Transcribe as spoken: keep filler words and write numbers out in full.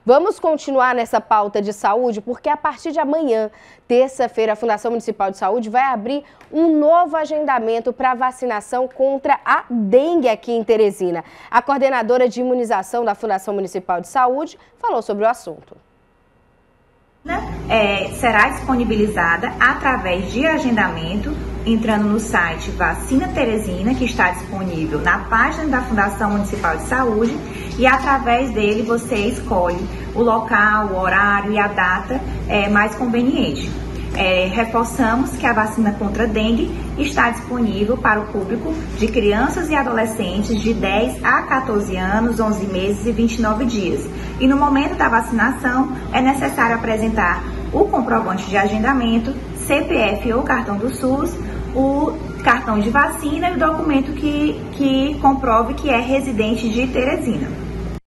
Vamos continuar nessa pauta de saúde, porque a partir de amanhã, terça-feira, a Fundação Municipal de Saúde vai abrir um novo agendamento para vacinação contra a dengue aqui em Teresina. A coordenadora de imunização da Fundação Municipal de Saúde falou sobre o assunto. É, será disponibilizada através de agendamento, entrando no site Vacina Teresina, que está disponível na página da Fundação Municipal de Saúde, e através dele você escolhe o local, o horário e a data é, mais conveniente. É, reforçamos que a vacina contra a dengue está disponível para o público de crianças e adolescentes de dez a quatorze anos, onze meses e vinte e nove dias. E no momento da vacinação é necessário apresentar o comprovante de agendamento, C P F ou cartão do SUS, o cartão de vacina e o documento que, que comprove que é residente de Teresina.